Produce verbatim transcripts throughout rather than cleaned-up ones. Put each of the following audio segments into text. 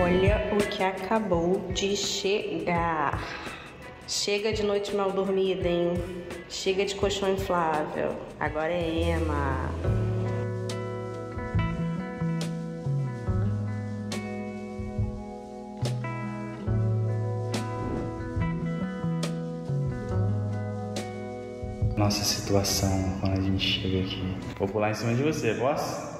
Olha o que acabou de chegar. Chega de noite mal dormida, hein? Chega de colchão inflável. Agora é Ema. Nossa situação quando a gente chega aqui. Vou pular em cima de você, posso?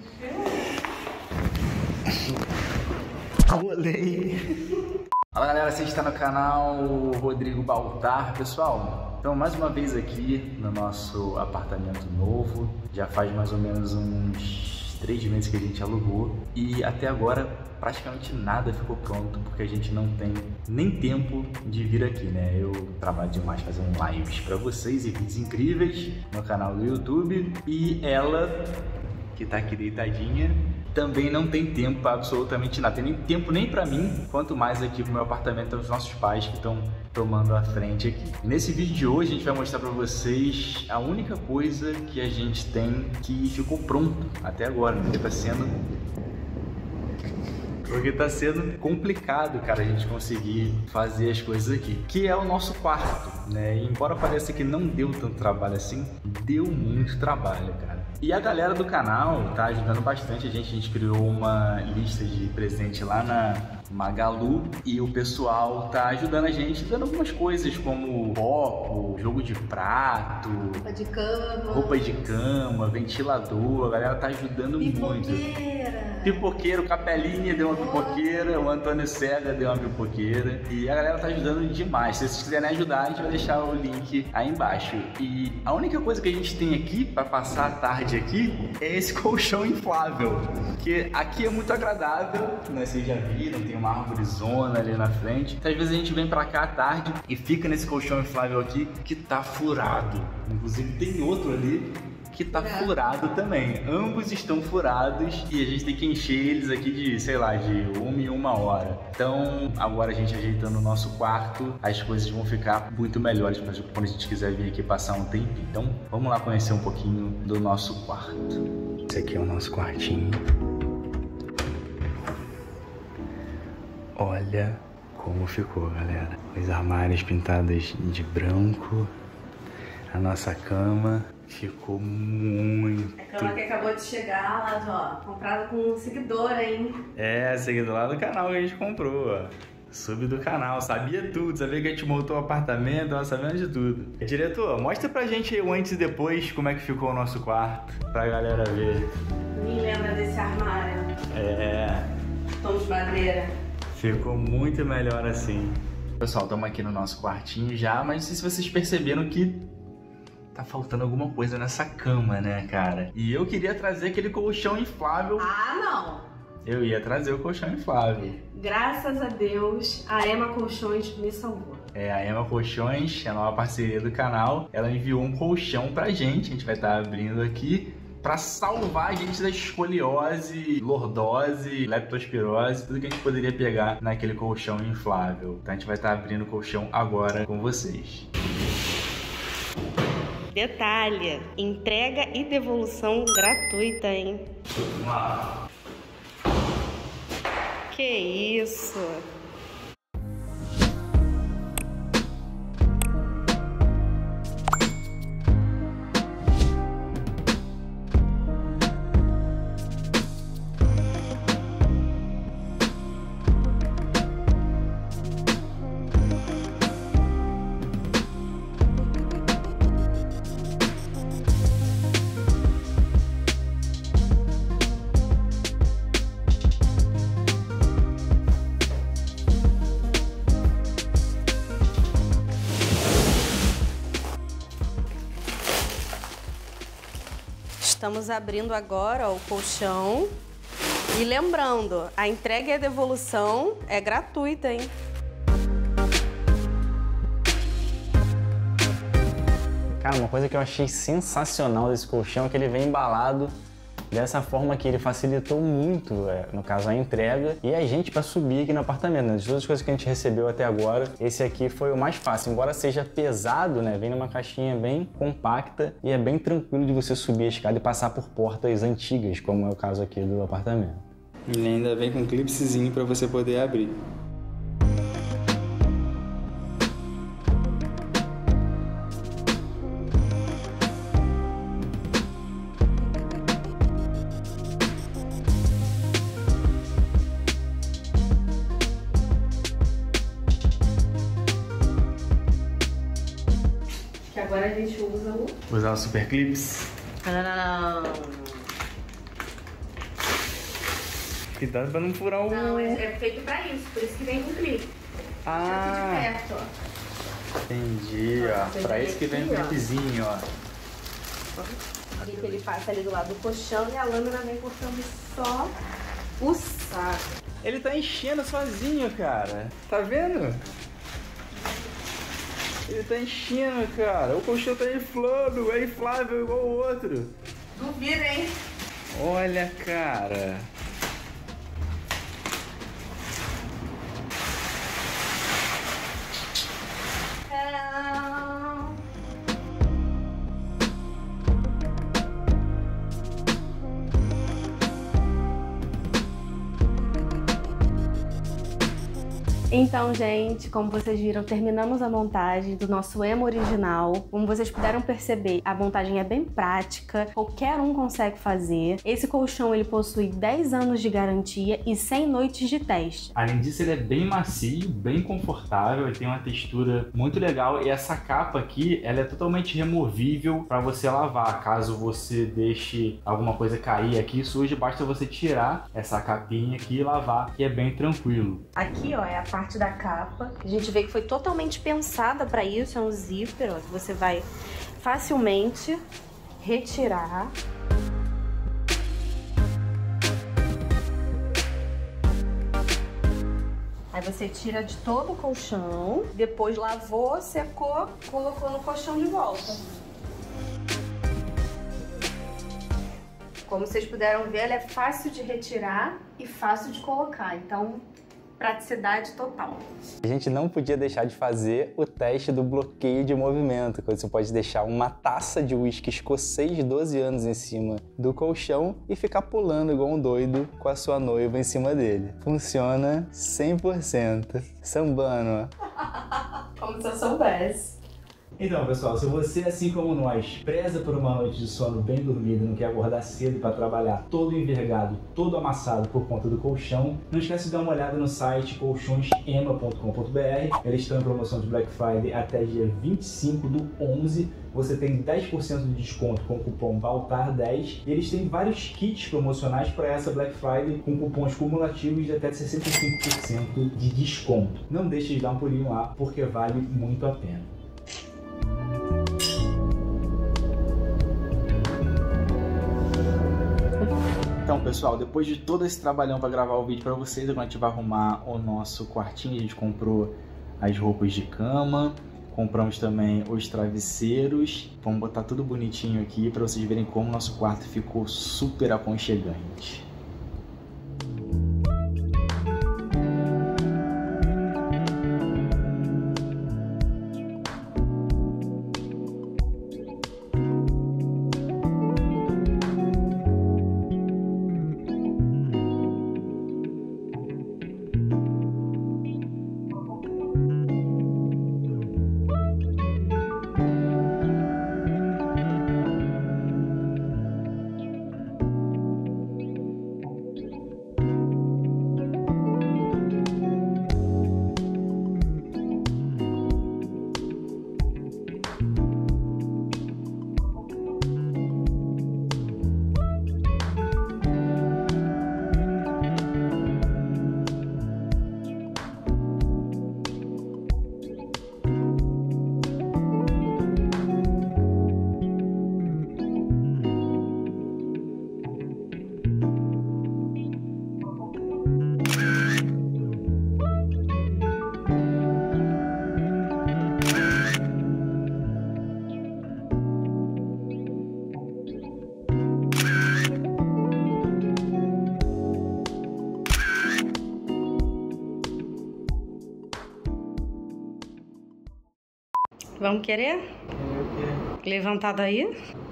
Pulei. Fala galera, você está no canal Rodrigo Baltar, pessoal. Então mais uma vez aqui no nosso apartamento novo. Já faz mais ou menos uns três meses que a gente alugou e até agora praticamente nada ficou pronto porque a gente não tem nem tempo de vir aqui, né? Eu trabalho demais fazendo lives para vocês e vídeos incríveis no canal do YouTube e ela, que tá aqui deitadinha, também não tem tempo para absolutamente nada. Tem nem tempo nem para mim, quanto mais aqui pro meu apartamento dos nossos pais que estão tomando a frente aqui. Nesse vídeo de hoje a gente vai mostrar para vocês a única coisa que a gente tem que ficou pronto até agora, né? Porque tá sendo Porque tá sendo complicado, cara, a gente conseguir fazer as coisas aqui. Que é o nosso quarto, né? E embora pareça que não deu tanto trabalho assim, deu muito trabalho, cara. E a galera do canal tá ajudando bastante a gente. A gente criou uma lista de presente lá na Magalu e o pessoal tá ajudando a gente, dando algumas coisas como copo, jogo de prato, roupa de cama, roupa de cama, ventilador. A galera tá ajudando muito. Pipoqueiro, Capelinha deu uma pipoqueira, o Antônio Cega deu uma pipoqueira e a galera tá ajudando demais. Se vocês quiserem ajudar, a gente vai deixar o link aí embaixo. E a única coisa que a gente tem aqui para passar a tarde aqui é esse colchão inflável, que aqui é muito agradável, né? Vocês já viram, tem uma árvorezona ali na frente. Então, às vezes a gente vem pra cá à tarde e fica nesse colchão inflável aqui que tá furado. Inclusive tem outro ali que tá furado também. Ambos estão furados e a gente tem que encher eles aqui de, sei lá, de uma em uma hora. Então, agora a gente ajeitando o nosso quarto, as coisas vão ficar muito melhores pra quando a gente quiser vir aqui passar um tempinho. Então, vamos lá conhecer um pouquinho do nosso quarto. Esse aqui é o nosso quartinho. Olha como ficou, galera. Os armários pintados de branco. A nossa cama ficou muito... A cama que acabou de chegar lá, ó, comprada com um seguidor, hein? É, seguidor lá do canal que a gente comprou, ó. Sub do canal, sabia tudo, sabia que a gente montou o apartamento, tava sabendo de tudo. Diretor, mostra pra gente aí o antes e depois, como é que ficou o nosso quarto, pra galera ver. Nem lembra desse armário. É... Tom de madeira. Ficou muito melhor assim. Pessoal, estamos aqui no nosso quartinho já, mas não sei se vocês perceberam que tá faltando alguma coisa nessa cama, né, cara? E eu queria trazer aquele colchão inflável. Ah, não! Eu ia trazer o colchão inflável. Graças a Deus, a Ema Colchões me salvou. É, a Ema Colchões, a nova parceria do canal, ela enviou um colchão pra gente. A gente vai estar abrindo aqui pra salvar a gente da escoliose, lordose, leptospirose, tudo que a gente poderia pegar naquele colchão inflável. Então a gente vai estar abrindo o colchão agora com vocês. Detalhe, entrega e devolução gratuita, hein? Vamos lá. Que isso? Estamos abrindo agora ó, o colchão. E lembrando, a entrega e a devolução é gratuita, hein? Cara, uma coisa que eu achei sensacional desse colchão é que ele vem embalado dessa forma que ele facilitou muito, é, no caso, a entrega e a gente para subir aqui no apartamento. Né? De todas as coisas que a gente recebeu até agora, esse aqui foi o mais fácil. Embora seja pesado, né? Vem numa caixinha bem compacta e é bem tranquilo de você subir a escada e passar por portas antigas, como é o caso aqui do apartamento. Ele ainda vem com um clipezinho para você poder abrir. Que agora a gente usa o... Usar o Super Clips. Não, Cuidado pra não furar o... Não, é, é feito pra isso, por isso que vem com clipe. Ah, Aqui de perto, ó. Entendi, ó. Você Pra vem isso que vem aqui, o ó. clipezinho, ó. Aqui que ele passa ali do lado do colchão e a lâmina vem cortando só o saco. ele tá enchendo sozinho, cara. Tá vendo? Ele tá enchendo, cara. O colchão tá inflando, é inflável igual o outro. Duvida, hein? Olha, cara. Então, gente, como vocês viram, terminamos a montagem do nosso emo original. Como vocês puderam perceber, a montagem é bem prática, qualquer um consegue fazer. Esse colchão, ele possui dez anos de garantia e cem noites de teste. Além disso, ele é bem macio, bem confortável, ele tem uma textura muito legal e essa capa aqui, ela é totalmente removível para você lavar. Caso você deixe alguma coisa cair aqui suja, basta você tirar essa capinha aqui e lavar, que é bem tranquilo. Aqui, ó, é a parte da capa. A gente vê que foi totalmente pensada para isso, é um zíper, ó, que você vai facilmente retirar. Aí você tira de todo o colchão, depois lavou, secou, colocou no colchão de volta. Como vocês puderam ver, ela é fácil de retirar e fácil de colocar, então praticidade total. A gente não podia deixar de fazer o teste do bloqueio de movimento, que você pode deixar uma taça de uísque escocês doze anos em cima do colchão e ficar pulando igual um doido com a sua noiva em cima dele. Funciona cem por cento. Sambando, ó. Como se eu soubesse. Então, pessoal, se você, assim como nós, preza por uma noite de sono bem dormida e não quer acordar cedo para trabalhar todo envergado, todo amassado por conta do colchão, não esquece de dar uma olhada no site colchões ema ponto com ponto br. Eles estão em promoção de Black Friday até dia vinte e cinco do onze. Você tem dez por cento de desconto com o cupom Baltar dez. E eles têm vários kits promocionais para essa Black Friday com cupons cumulativos de até sessenta e cinco por cento de desconto. Não deixe de dar um pulinho lá, porque vale muito a pena. Então, pessoal, depois de todo esse trabalhão para gravar o vídeo para vocês, agora a gente vai arrumar o nosso quartinho. A gente comprou as roupas de cama, compramos também os travesseiros. Vamos botar tudo bonitinho aqui para vocês verem como o nosso quarto ficou super aconchegante. Vamos querer? Levantar daí?